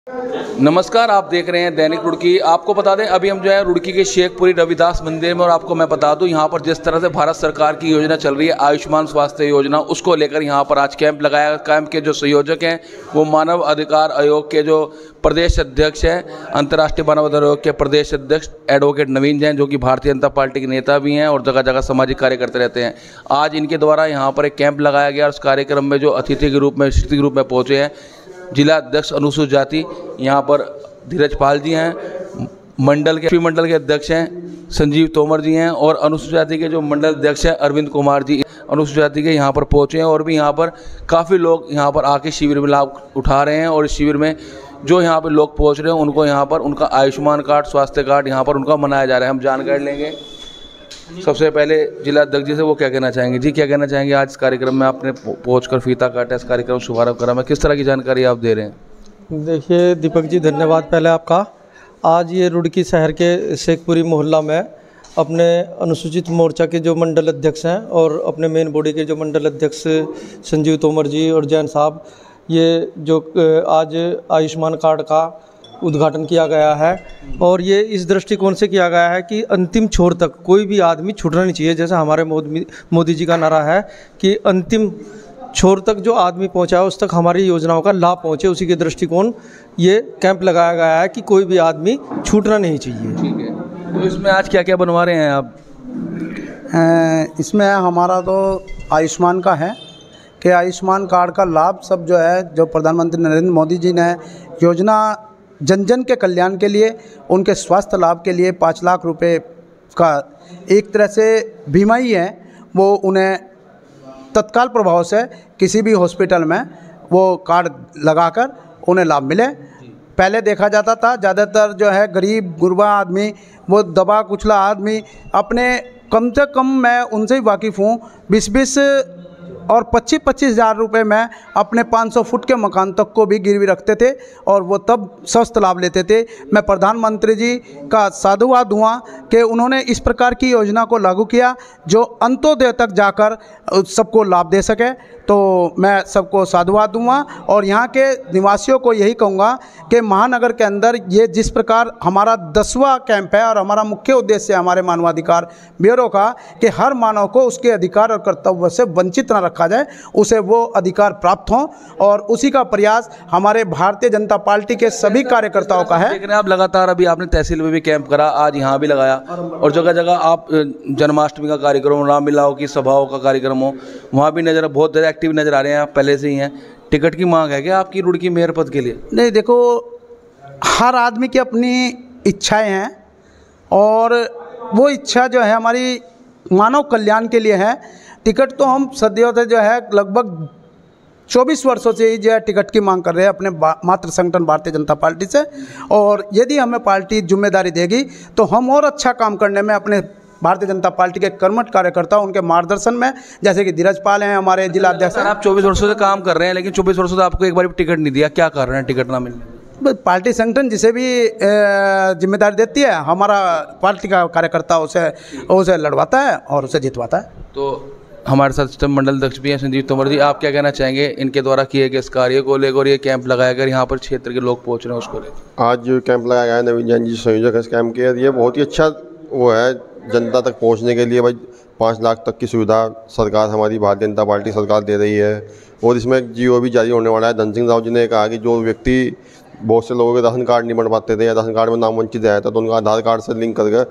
नमस्कार, आप देख रहे हैं दैनिक रुड़की। आपको बता दें अभी हम जो है रुड़की के शेखपुरी रविदास मंदिर में, और आपको मैं बता दूं यहाँ पर जिस तरह से भारत सरकार की योजना चल रही है आयुष्मान स्वास्थ्य योजना, उसको लेकर यहाँ पर आज कैंप लगाया। कैंप के जो संयोजक हैं वो मानव अधिकार आयोग के जो प्रदेश अध्यक्ष हैं, अंतर्राष्ट्रीय मानव अधिकार आयोग के प्रदेश अध्यक्ष एडवोकेट नवीन जैन, जो कि भारतीय जनता पार्टी के नेता भी हैं और जगह जगह सामाजिक कार्य करते रहते हैं। आज इनके द्वारा यहाँ पर एक कैंप लगाया गया और उस कार्यक्रम में जो अतिथि के रूप में पहुँचे हैं जिला अध्यक्ष अनुसूचित जाति यहाँ पर धीरज पाल जी हैं, मंडल के अध्यक्ष हैं संजीव तोमर जी हैं, और अनुसूचित जाति के जो मंडल अध्यक्ष हैं अरविंद कुमार जी अनुसूचित जाति के यहाँ पर पहुँचे हैं। और भी यहाँ पर काफ़ी लोग यहाँ पर आके शिविर में लाभ उठा रहे हैं, और इस शिविर में जो यहाँ पर लोग पहुँच रहे हैं उनको यहाँ पर उनका आयुष्मान कार्ड, स्वास्थ्य कार्ड यहाँ पर उनका मनाया जा रहा है। हम जानकारी लेंगे सबसे पहले जिला अध्यक्ष जी से, वो क्या कहना चाहेंगे। जी, क्या कहना चाहेंगे। आज इस कार्यक्रम में आपने पहुंचकर फीता काटा, इस कार्यक्रम शुभारंभ करा, मैं किस तरह की जानकारी आप दे रहे हैं। देखिए दीपक जी, धन्यवाद पहले आपका। आज ये रुड़की शहर के शेखपुरी मोहल्ला में अपने अनुसूचित मोर्चा के जो मंडल अध्यक्ष हैं और अपने मेन बॉडी के जो मंडल अध्यक्ष संजीव तोमर जी और जैन साहब, ये जो आज आयुष्मान कार्ड का उद्घाटन किया गया है। और ये इस दृष्टिकोण से किया गया है कि अंतिम छोर तक कोई भी आदमी छूटना नहीं चाहिए। जैसा हमारे मोदी जी का नारा है कि अंतिम छोर तक जो आदमी पहुंचा है उस तक हमारी योजनाओं का लाभ पहुंचे, उसी के दृष्टिकोण ये कैंप लगाया गया है कि कोई भी आदमी छूटना नहीं चाहिए। ठीक है, तो इसमें आज क्या क्या बनवा रहे हैं आप। इसमें हमारा तो आयुष्मान का है कि आयुष्मान कार्ड का लाभ सब जो है, जो प्रधानमंत्री नरेंद्र मोदी जी ने योजना जन जन के कल्याण के लिए, उनके स्वास्थ्य लाभ के लिए 5 लाख रुपए का एक तरह से बीमा ही है, वो उन्हें तत्काल प्रभाव से किसी भी हॉस्पिटल में वो कार्ड लगाकर उन्हें लाभ मिले। पहले देखा जाता था ज़्यादातर जो है गरीब गुरबा आदमी, वो दबा कुचला आदमी अपने, कम से कम मैं उनसे ही वाकिफ़ हूँ, 20-20 और 25-25 हज़ार रुपये में अपने 500 फुट के मकान तक को भी गिरवी रखते थे और वो तब स्वस्थ लाभ लेते थे। मैं प्रधानमंत्री जी का साधुवाद हुआ कि उन्होंने इस प्रकार की योजना को लागू किया जो अंत्योदय तक जाकर सबको लाभ दे सके। तो मैं सबको साधुवाद दूँगा और यहाँ के निवासियों को यही कहूँगा कि महानगर के अंदर ये जिस प्रकार हमारा 10वां कैंप है और हमारा मुख्य उद्देश्य है हमारे मानवाधिकार ब्यूरो का कि हर मानव को उसके अधिकार और कर्तव्य से वंचित न रखा जाए, उसे वो अधिकार प्राप्त हों, और उसी का प्रयास हमारे भारतीय जनता पार्टी के सभी कार्यकर्ताओं का है। लेकिन आप लगातार, अभी आपने तहसील में भी कैंप करा, आज यहाँ भी लगाया, और जगह जगह आप जन्माष्टमी का कार्यक्रम, रामलीलाओं की सभाओं का कार्यक्रम हो, वहाँ भी नज़र बहुत ज़्यादा एक्टिव नज़र आ रहे हैं आप पहले से ही हैं। टिकट की मांग है क्या आपकी रुड़की मेयर पद के लिए। नहीं, देखो हर आदमी की अपनी इच्छाएं हैं और वो इच्छा जो है हमारी मानव कल्याण के लिए है। टिकट तो हम सदियों से जो है लगभग 24 वर्षों से ही जो है टिकट की मांग कर रहे हैं अपने मातृ संगठन भारतीय जनता पार्टी से, और यदि हमें पार्टी जिम्मेदारी देगी तो हम और अच्छा काम करने में अपने भारतीय जनता पार्टी के कर्मठ कार्यकर्ता उनके मार्गदर्शन में, जैसे कि धीरज पाल हैं हमारे जिला अध्यक्ष। आप 24 वर्षों से काम कर रहे हैं, लेकिन 24 वर्षों से आपको एक बार भी टिकट नहीं दिया, क्या कर रहे हैं टिकट ना मिलने। पार्टी संगठन जिसे भी जिम्मेदारी देती है, हमारा पार्टी का कार्यकर्ता उसे लड़वाता है और उसे जितवाता है। तो हमारे साथ मंडल अध्यक्ष भी हैं संजीव तोमर जी, आप क्या कहना चाहेंगे इनके द्वारा किए गए इस कार्य को लेकर, ये कैंप लगाया गया यहाँ पर क्षेत्र के लोग पहुँच रहे हैं उसको लेकर। आज जो कैंप लगाया गया है, नवीन जैन जी संयोजक है इस कैंप के, ये बहुत ही अच्छा वो है जनता तक पहुँचने के लिए। भाई 5 लाख तक की सुविधा सरकार, हमारी भारतीय जनता पार्टी सरकार दे रही है, और इसमें जीओ भी जारी होने वाला है। धन सिंह राव जी ने कहा कि जो व्यक्ति, बहुत से लोगों के राशन कार्ड नहीं बन पाते थे या राशन कार्ड में नाम वंचित आया था, तो उनका आधार कार्ड से लिंक करके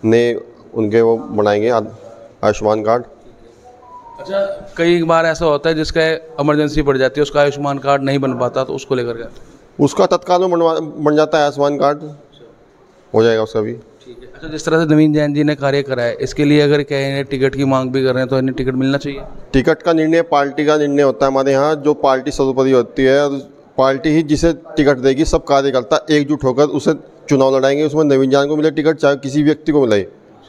उनके वो बनाएंगे आयुष्मान कार्ड। अच्छा, कई बार ऐसा होता है जिसका इमरजेंसी पड़ जाती है, उसका आयुष्मान कार्ड नहीं बन पाता, तो उसको लेकर के उसका तत्काल में बन जाता है, आयुष्मान कार्ड हो जाएगा उसका भी। ठीक है। अच्छा, जिस तरह से नवीन जैन जी ने कार्य करा है, इसके लिए अगर कहें टिकट की मांग भी कर रहे हैं तो इन्हें टिकट मिलना चाहिए। टिकट का निर्णय पार्टी का निर्णय होता है हमारे यहाँ, जो पार्टी सर्वोपरि होती है, पार्टी ही जिसे टिकट देगी। सब कार्यकर्ता एकजुट होकर उसे चुनाव लड़ाएंगे, उसमें नवीन जैन को मिले टिकट चाहे किसी व्यक्ति को मिले।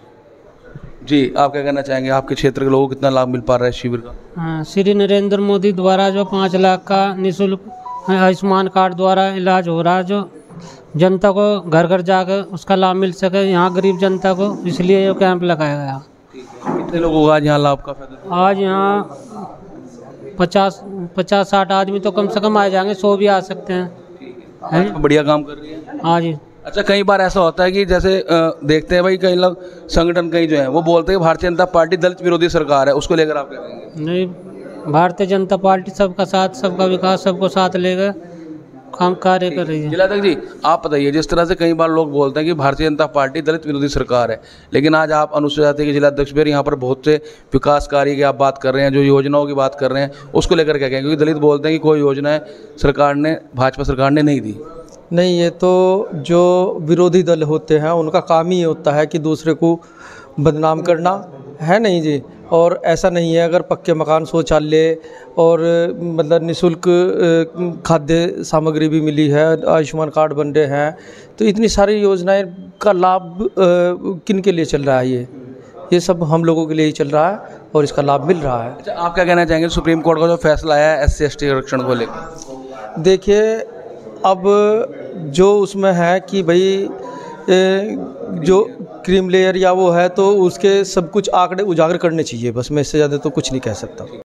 जी, आप क्या कहना चाहेंगे, आपके क्षेत्र के लोगों को कितना लाभ मिल पा रहा है शिविर का। हाँ, श्री नरेंद्र मोदी द्वारा जो 5 लाख का निःशुल्क आयुष्मान कार्ड द्वारा इलाज हो रहा है, जो जनता को घर घर जाकर उसका लाभ मिल सके यहाँ गरीब जनता को, इसलिए ये कैंप लगाया गया। कितने लोगों को आज यहाँ लाभ का फायदा? आज यहाँ 50-60 आदमी तो कम से कम आ जाएंगे, 100 भी आ सकते हैं। है। बढ़िया काम कर रही है। हाँ जी। अच्छा, कई बार ऐसा होता है कि जैसे देखते हैं भाई कई लोग संगठन कई जो है वो बोलते हैं भारतीय जनता पार्टी दलित विरोधी सरकार है, उसको लेकर आप क्या कहेंगे? नहीं, भारतीय जनता पार्टी सबका साथ, सबका विकास, सबको साथ लेकर काम कार्य कर रही है। जिलाध्यक्ष जी, आप बताइए, जिस तरह से कई बार लोग बोलते हैं कि भारतीय जनता पार्टी दलित विरोधी सरकार है, लेकिन आज आप अनुसूचित जाति के जिलाध्यक्ष भी यहाँ पर बहुत से विकास कार्य की आप बात कर रहे हैं, जो योजनाओं की बात कर रहे हैं, उसको लेकर क्या कहेंगे? क्योंकि दलित बोलते हैं कि कोई योजना सरकार ने, भाजपा सरकार ने नहीं दी। नहीं, ये तो जो विरोधी दल होते हैं उनका काम ही होता है कि दूसरे को बदनाम करना, है नहीं जी। और ऐसा नहीं है, अगर पक्के मकान, शौचालय और मतलब निःशुल्क खाद्य सामग्री भी मिली है, आयुष्मान कार्ड बन रहे हैं, तो इतनी सारी योजनाएं का लाभ किन के लिए चल रहा है? ये सब हम लोगों के लिए ही चल रहा है और इसका लाभ मिल रहा है। अच्छा, आप क्या कहना चाहेंगे सुप्रीम कोर्ट का जो फैसला आया है SC/ST आरक्षण को लेकर? देखिए, अब जो उसमें है कि भाई जो क्रीम लेयर या वो है, तो उसके सब कुछ आंकड़े उजागर करने चाहिए, बस मैं इससे ज़्यादा तो कुछ नहीं कह सकता।